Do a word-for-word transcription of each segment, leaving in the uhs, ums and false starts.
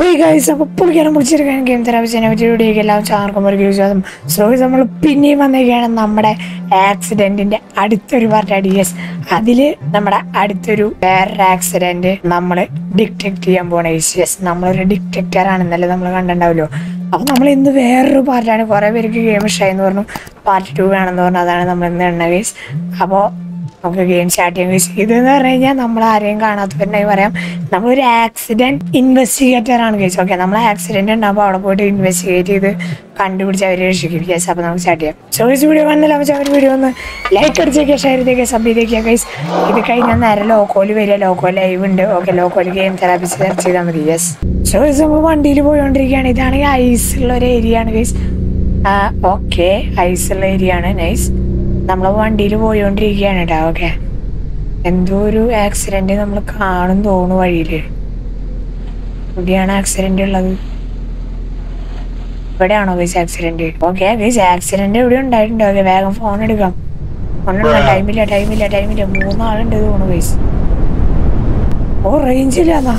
Hey guys, അപ്പോൾ പുള്ളിക്കാരൻ മുടിച്ചെടുക്കാൻ game തെറാപ്പിച്ചതിനെ പറ്റി വീഡിയോയ്ക്ക് എല്ലാം ചാർക്കും ഒരു വിശ്വാസം. സോ നമ്മൾ പിന്നെയും വന്നേക്കാണ് നമ്മുടെ ആക്സിഡന്റിന്റെ അടുത്തൊരു പാർട്ടാണ്. യെസ്, അതില് നമ്മുടെ അടുത്തൊരു വേറൊരു ആക്സിഡന്റ് നമ്മൾ ഡിറ്റക്ട് ചെയ്യാൻ പോണ. യെസ്, നമ്മളൊരു ഡിറ്റക്ടർ ആണെന്നല്ലേ നമ്മൾ കണ്ടിട്ടുണ്ടാവല്ലോ. അപ്പൊ നമ്മൾ ഇന്ന് വേറൊരു പാർട്ടാണ്. കുറെ പേർക്ക് ഗെയിം ഇഷ്ടമായെന്ന് പറഞ്ഞു, പാർട്ട് ടു വേണമെന്ന് പറഞ്ഞു. അതാണ് നമ്മൾ ഇന്ന് എണ്ണ ഗൈസ്. അപ്പോൾ നമുക്ക് ഗെയിം സ്റ്റാർട്ട് ചെയ്യാൻ ഗൈസ്. ഇതെന്ന് പറഞ്ഞു കഴിഞ്ഞാൽ നമ്മൾ ആരെയും കാണാത്തവരുണ്ടായി പറയാം, നമ്മളൊരു ആക്സിഡന്റ് ഇൻവെസ്റ്റിഗേറ്റർ ആണ് ഗൈസ്. ഓക്കെ, നമ്മൾ ആക്സിഡന്റ് ഉണ്ടാകുമ്പോൾ അവിടെ പോയിട്ട് ഇൻവെസ്റ്റിഗേറ്റ് ചെയ്ത് കണ്ടുപിടിച്ച് അവരെ രക്ഷിക്കും ഗൈസ്. അപ്പോൾ നമുക്ക് സ്റ്റാർട്ട് ചെയ്യാം. സോ ഗൈസ്, വീഡിയോ കണ്ടില്ല വെച്ചാൽ അവർ വീഡിയോ ഒന്ന് ലൈക്ക് അടിച്ചേക്കുക, ഷെയർ ചെയ്തേക്കുക, സബ് ചെയ്തേക്കുക ഗൈസ്. ഇത് കഴിഞ്ഞാൽ നേരെ ലോക്കോല് വരിക, ലോക്കോ ലൈവ് ഉണ്ട്. ഓക്കെ, ലോക്കോല് ഗെയിം തെറാപ്പി സെർച്ച് ചെയ്താൽ മതി. യെസ്, സോ ഗൈസ് നമ്മൾ വണ്ടിയിൽ പോയോണ്ടിരിക്കുകയാണ്. ഇതാണെങ്കിൽ ഐസുള്ള ഒരു ഏരിയ ആണ് ഗൈസ്. ഓക്കെ, ഐസുള്ള ഏരിയ ആണ്. നൈസ്. നമ്മൾ വണ്ടിയിൽ പോയോണ്ടിരിക്കുകയാണ് കേട്ടോ. ഓക്കെ, എന്തോ ഒരു ആക്സിഡന്റ് നമ്മൾ കാണും തോന്നുന്നു വഴിയില്. ഇവിടെയാണ് ആക്സിഡന്റ് ഉള്ളത്. ഇവിടെയാണോ guys accident? Okay guys, accident എവിടെ ഉണ്ടായിട്ടുണ്ട്. ഓക്കെ, വേഗം ഫോൺ എടുക്കാം. ഫോൺ എടുക്കാം. ടൈമില്ല ടൈമില്ല ടൈമില്ല മൂന്നാളുണ്ട് തോന്നുന്നു ഗൈസ്. ഓ, റേഞ്ച് ഇല്ലാന്നാ.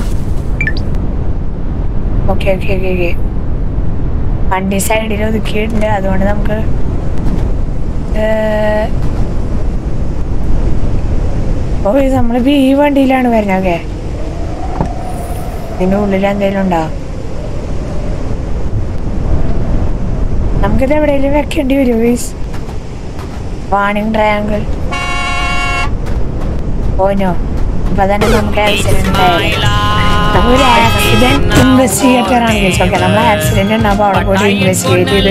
ഓക്കെ ഓക്കെ ഓക്കെ ഓക്കെ വണ്ടി സൈഡിൽ ഒതുക്കിയിട്ടുണ്ട്. അതുകൊണ്ട് നമുക്ക് ഓ നമ്മളിപ്പോ ഈ വണ്ടിയിലാണ് വരുന്നത്. ഓക്കെ, ഇതിന്റെ ഉള്ളിൽ എന്തെങ്കിലും ഉണ്ടോ? നമുക്കിത് എവിടെയെങ്കിലും വെക്കേണ്ടി വരുമോ ഗൈസ്? Warning triangle. ഓനോ, ഇപ്പൊ തന്നെ നമുക്ക് ആക്സിഡന്റ് ഉണ്ടായില്ല. നമ്മളൊരു ആക്സിഡന്റ് ഇൻവെസ്റ്റിഗേറ്റർ ആണ് ഗൈസ്. ഓക്കെ, നമ്മൾ ആക്സിഡന്റ് ഉണ്ടാകുമ്പോൾ അവിടെ പോയിട്ട് ഇൻവെസ്റ്റിഗേറ്റ് ചെയ്ത്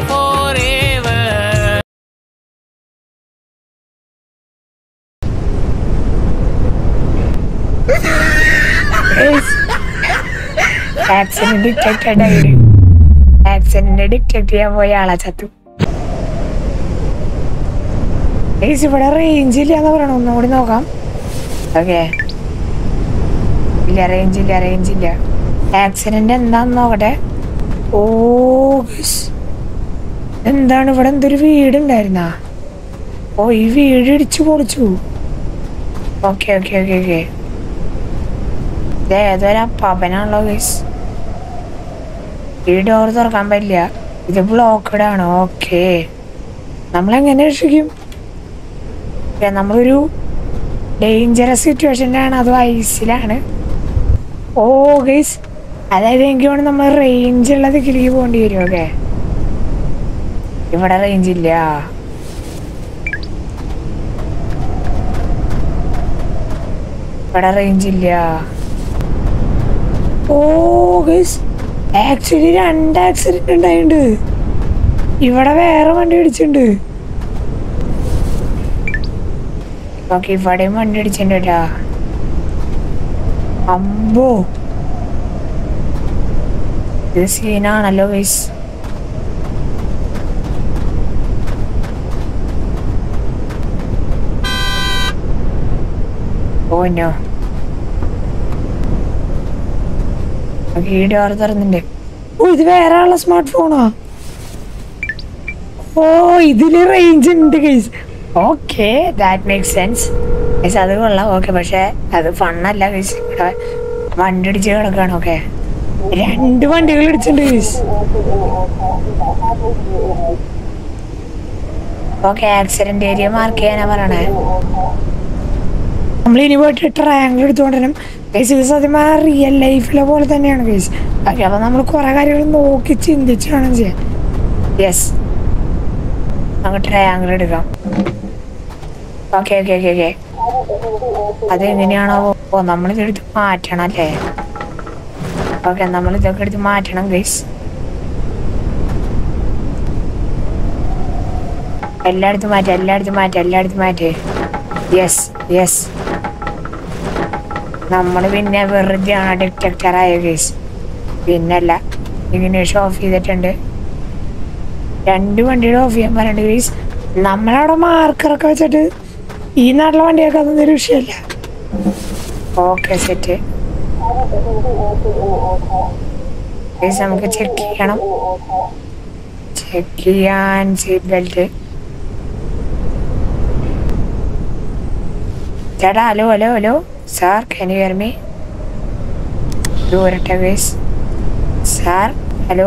ആക്സിഡന്റ് ഡിറ്റക്റ്റഡ് ആയിട്ട് ആക്സിഡന്റ് ഡിറ്റക്ട് ചെയ്യാൻ പോയ ആളാ ചത്തു. ഗൈസ്, ഇവിടെ റേഞ്ച് ഇല്ല എന്ന് പറയണം. ഒന്നുകൂടി നോക്കാം. ഓക്കെ, ഇല്ല, റേഞ്ച് ഇല്ല റേഞ്ച് ഇല്ല ആക്സിഡന്റ് എന്താന്ന് നോക്കട്ടെ. ഓ ഗൈസ്, എന്താണ് ഇവിടെ എന്തൊരു വീടുണ്ടായിരുന്ന? ഓ, ഈ വീട് ഇടിച്ചു പൊളിച്ചു. ഓക്കെ ഓക്കെ ഓക്കെ ഓക്കെ ഇത് ഏതൊരു പവനാണല്ലോ ഗൈസ്. ഈ ഡോർ തുറക്കാൻ പറ്റില്ല, ഇത് ബ്ലോക്കഡ് ആണ്. ഓക്കെ, നമ്മളെങ്ങനെ രക്ഷിക്കും? നമ്മളൊരു ഡേഞ്ചറസ് സിറ്റുവേഷനിലാണ്, അതും ഐസിലാണ്. ഓ ഗൈസ്, അതായത് എനിക്ക് വേണം നമ്മൾ റേഞ്ച് ഉള്ള ദിക്കിലേക്ക് പോകേണ്ടി വരും. ഓക്കെ, ഇവിടെ റേഞ്ച് ഇല്ല. ഇവിടെ റേഞ്ച് ഇല്ല. ഓ ഗൈസ്, ആക്ച്വലി രണ്ട് ആക്സിഡന്റ് ഉണ്ടായിട്ടുണ്ട്. ഇവിടെ വേറെ വണ്ടി ഇടിച്ചിട്ടുണ്ട്. ഓക്കെ, ഇവിടെയും വണ്ടി ഇടിച്ചിട്ടുണ്ട് കേട്ടാ. അമ്പോ, ഇത് സീനാണല്ലോ ഗൈസ്. ഓനോ, ഈ ഡോർ തുറന്നുണ്ട്. ഓ, ഇത് വേറെ ആളുടെ സ്മാർട്ട് ഫോണാ. ഓ, ഇതില് റേഞ്ച് ഉണ്ട് guys. Okay, that make sense guys. അത് കൊള്ളാം. ഓക്കെ, പക്ഷെ അത് ഫണ്ണല്ല ഗൈസ്. ഇവിടെ വണ്ടി ഇടിച്ച് കിടക്കാണ്. ഓക്കെ, രണ്ട് വണ്ടികൾ ഇടിച്ചിട്ടുണ്ട് guys. Okay, accident area mark ചെയ്യാനാ പറയണേ. നമ്മൾ ഇനി പോയിട്ട് ട്രയാങ്കിൾ എടുത്തുകൊണ്ടിരും ഗൈസ്. ഇത് സത്യം റിയൽ ലൈഫിലെ പോലെ തന്നെയാണ് ഗൈസ്. ഓക്കെ, അപ്പൊ നമ്മൾ കുറെ കാര്യങ്ങൾ നോക്കി ചിന്തിച്ച് വേണം ചെയ്യാൻ. യെസ്, നമുക്ക് ട്രയാങ്കിൾ എടുക്കാം. ഓക്കെ ഓക്കെ ഓക്കെ ഓക്കെ അതെങ്ങനെയാണോ? ഓ, നമ്മളിതെടുത്ത് മാറ്റണം അല്ലേ? ഓക്കെ, നമ്മൾ ഇതൊക്കെ എടുത്ത് മാറ്റണം ഗൈസ്. എല്ലായിടത്തും മാറ്റാം എല്ലായിടത്തും മാറ്റാം എല്ലായിടത്തും മാറ്റേ. യെസ് യെസ്, നമ്മൾ പിന്നെ വെറുതെ ആണ് ഡിറ്റക്ടർ ആയ ഗൈസ്. പിന്നല്ല, ഇഗ്നിഷൻ ഓഫ് ചെയ്തിട്ടുണ്ട്. രണ്ട് വണ്ടിയുടെ ഓഫ് ചെയ്യാൻ പറഞ്ഞിട്ട് ഗൈസ്. നമ്മളവിടെ മാർക്കറൊക്കെ വെച്ചിട്ട് ഈ നാട്ടിലെ വണ്ടിയൊക്കെ അതൊന്നും ഒരു വിഷയമല്ല. Okay, set guys. നമുക്ക് ചെക്ക് ചെയ്യണം. ചെക്ക് ചെയ്യാൻ സീറ്റ് ബെൽറ്റ്. ചേട്ടാ, hello hello hello sir, can you hear me? ദൂരട്ടെ guys. Sir hello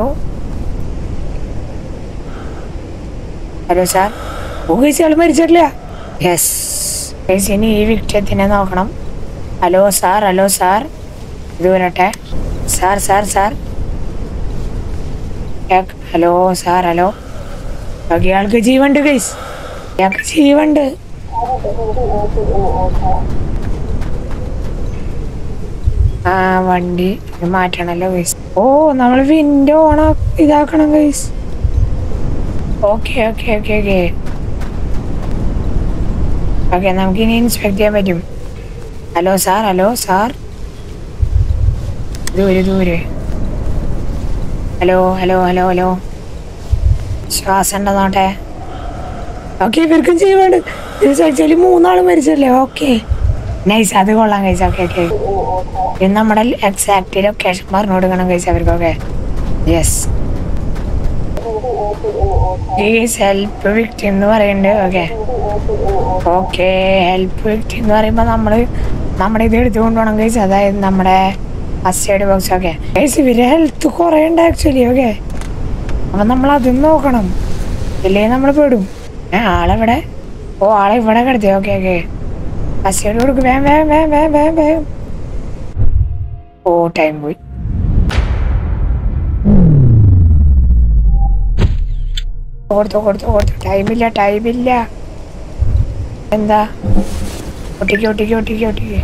hello sir. ഓ ഗൈസ് ആൾ മരിച്ചിട്ടില്ല. യെസ് ഗൈസ് ഇനി ഈ വിക്ടിയത്തിനെ നോക്കണം. ഹലോ സാർ ഹലോ സാർ ഇത് വരട്ടെ. Sir sir sir hello sir hello. Okay ഇയാൾക്ക് ജീവണ്ട് ഗൈസ്, ഇയാൾക്ക് ജീവണ്ട്. ആ വണ്ടി മാറ്റണല്ലോ ഗൈസ്. ഓ നമ്മൾ വിൻഡോ ഓണാ ഇതാക്കണം guys. Okay okay okay okay okay നമുക്ക് ഇനി ഇൻസ്പെക്ട് ചെയ്യാൻ പറ്റും. ഹലോ സാർ ഹലോ സാർ ദൂരെ ദൂരെ. ഹലോ ഹലോ ഹലോ ഹലോ ശ്വാസം ഉണ്ടോ നോട്ടെ. ഓക്കെ ഇവർക്കും ചെയ്യുന്നുണ്ട്. ആക്ച്വലി മൂന്നാള് മരിച്ചല്ലേ. ഓക്കെ നൈസ് അത് കൊള്ളാം കഴിച്ച. ഓക്കെ ഓക്കെ ഇത് നമ്മുടെ എക്സാക്ട് ലൊക്കേഷൻ പറഞ്ഞു കൊടുക്കണം കഴിച്ച അവർക്കൊക്കെ. യെസ് ഹെൽപ്പ് വിക്ടിം എന്ന് പറയുന്നുണ്ട്. ഓക്കെ ഓക്കെ ഹെൽപ്പ് വിക്ടിം എന്ന് പറയുമ്പോൾ നമ്മള് നമ്മുടെ ഇത് എടുത്തുകൊണ്ട് പോകണം കഴിച്ച. അതായത് നമ്മുടെ ഫസ്റ്റ് എയ്ഡ് ബോക്സ്. ഓക്കെ കഴിച്ച് ഇവര് ഹെൽത്ത് കുറേ ഉണ്ട് ആക്ച്വലി. ഓക്കെ അപ്പം നമ്മൾ അതും നോക്കണം, ഇല്ലെങ്കിൽ നമ്മൾ പെടും. ഏ ആളെവിടെ? ഓ ആളെ ഇവിടെ കിടത്തി. ഓക്കെ ഓക്കെ ഫസ്റ്റ് എയ്ഡ് കൊടുക്കും. വേം വേം വേം വേം വേം വേം. ഓ ടൈം പോയി. കൊടുത്തു കൊടുത്തു കൊടുത്തു. ടൈമില്ല ടൈമില്ല. എന്താ ഒട്ടിക്ക് ഒട്ടിക്ക് ഒട്ടിക്ക് ഒട്ടിക്ക്.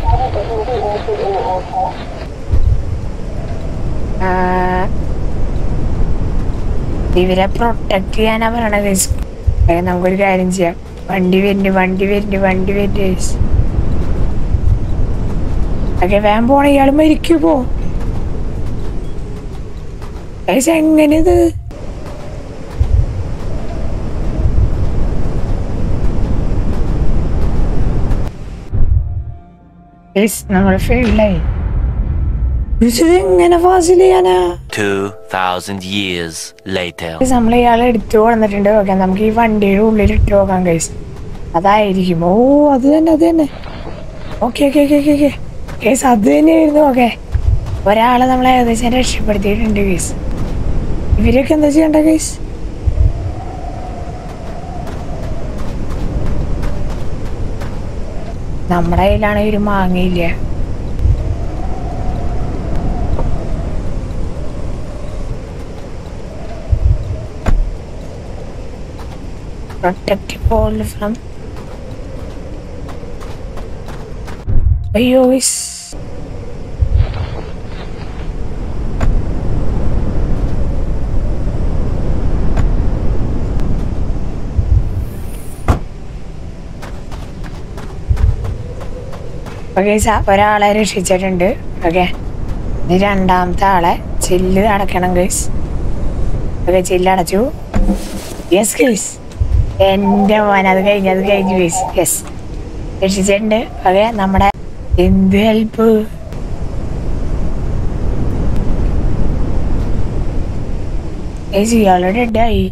ഇവരെ പ്രൊട്ടക്ട് ചെയ്യാനാ പറയണത്. നമുക്കൊരു കാര്യം ചെയ്യാം. വണ്ടി വരുന്നുണ്ട് വണ്ടി വരുന്നുണ്ട് വണ്ടി വരുന്നുണ്ട്. ഓക്കെ വേഗം പോണ. ഇയാൾ മരിക്കുമോ എങ്ങനെ ഇത്? നമ്മൾ ഫെയിലായി. എങ്ങനെ ഫാസിൽ ചെയ്യാനാ? നമ്മൾ ഇയാളെ എടുത്തു കൊണ്ടിട്ടുണ്ട്. ഓക്കെ നമുക്ക് ഈ വണ്ടിയുടെ ഉള്ളിൽ ഇട്ട് നോക്കാം ഗൈസ്. അതായിരിക്കും. ഓ അത് തന്നെ അത് തന്നെ. Okay okay okay okay okay guys അത് തന്നെയായിരുന്നു. ഓക്കെ ഒരാളെ നമ്മളെ ഏകദേശം രക്ഷപ്പെടുത്തിയിട്ടുണ്ട് ഗൈസ്. ഇവരൊക്കെ എന്താ ചെയ്യണ്ട ഗൈസ്? നമ്മുടെ കയ്യിലാണെങ്കിൽ ഒരു മാങ്ങയില്ല. Protect all from. അയ്യോ ഗൈസ് ഓക്കെ ഒരാളെ രക്ഷിച്ചിട്ടുണ്ട്. ഓക്കെ ഇനി രണ്ടാമത്തെ ആളെ ചില്ല് അടയ്ക്കണം ഗൈസ്. ഓക്കെ ചില്ലടച്ചു. യെസ് ഗൈസ് എൻ്റെ മോൻ അത് കഴിഞ്ഞ് അത് കഴിഞ്ഞു ഗൈസ്. യെസ് രക്ഷിച്ചിട്ടുണ്ട്. ഓക്കെ നമ്മുടെ എന്ത് ഹെൽപ്പ്. ഗൈസ് ഇയാള് ഡെഡായി.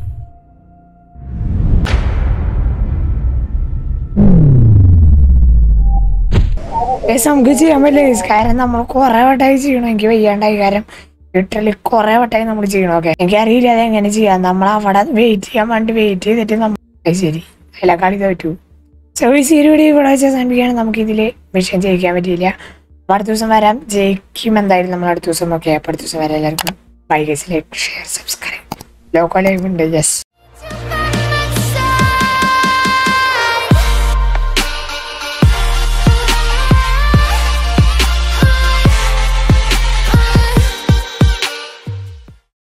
നമുക്ക് ചെയ്യാൻ പറ്റില്ല ഗൈസ്. കാരണം നമ്മൾ കുറെ വട്ടമായി ചെയ്യണം. എനിക്ക് വയ്യാണ്ടായി കാരണം ലിറ്ററലി കുറെ വട്ടമായി നമ്മൾ ചെയ്യണം. ഓക്കെ എനിക്കറിയില്ല അത് എങ്ങനെ ചെയ്യാം. നമ്മൾ അവിടെ വെയിറ്റ് ചെയ്യാൻ വേണ്ടി വെയിറ്റ് ചെയ്തിട്ട് നമ്മൾ ശരി എല്ലാ കളി തോറ്റു. സർവീസ് ഇരുപടി ഇവിടെ വെച്ചാൽ സമീപിക്കുകയാണ്. നമുക്ക് ഇതിൽ മിഷൻ ജയിക്കാൻ പറ്റിയില്ല. അടുത്ത ദിവസം വരാം. ജയിക്കും എന്തായാലും നമ്മൾ അടുത്ത ദിവസം. ഓക്കെ അപ്പോൾ അടുത്ത ദിവസം വരാം. എല്ലാവർക്കും bye guys. Like share subscribe. Loco live ഉണ്ട്. യെസ്